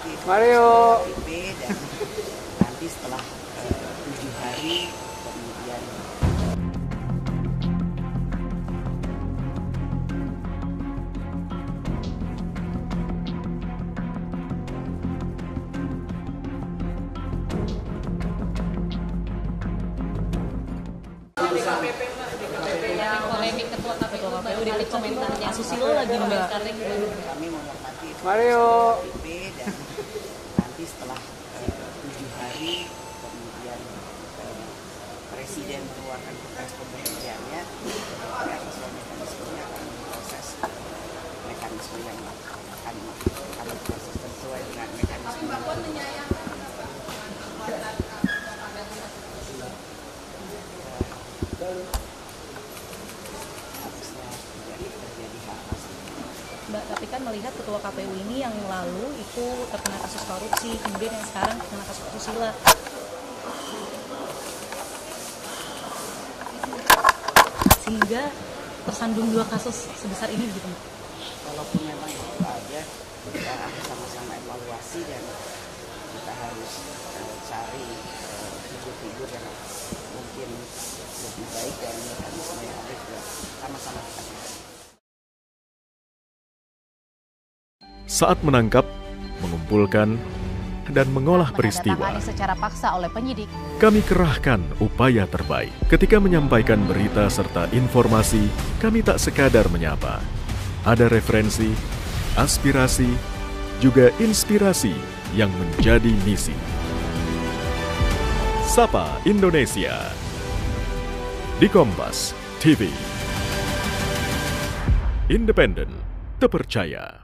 positif Mario KTP, dan nanti setelah 7 hari kemudian Polemik ketua KPU balik komentarnya Susilo lagi Mbak. kami menghormati Mario KTP, dan nanti setelah 7 hari kemudian Presiden mengeluarkan kepres pemberhentiannya, maka sesuai mekanismenya akan memproses mekanisme yang akan proses sesuai dengan mekanisme. Mbak, tapi kan melihat ketua KPU ini yang lalu itu terkena kasus korupsi, kemudian yang sekarang terkena kasus asusila. Sehingga tersandung 2 kasus sebesar ini begitu, Mbak. Walaupun memang itu ada, kita harus sama-sama evaluasi dan kita harus cari figur-figur yang mungkin lebih baik dari mekanisme yang ada, juga sama-sama kita cari. Saat menangkap, mengumpulkan, dan mengolah peristiwa, secara paksa oleh penyidik. kami kerahkan upaya terbaik. Ketika menyampaikan berita serta informasi, kami tak sekadar menyapa. Ada referensi, aspirasi, juga inspirasi yang menjadi misi. Sapa Indonesia di Kompas TV. Independen, terpercaya.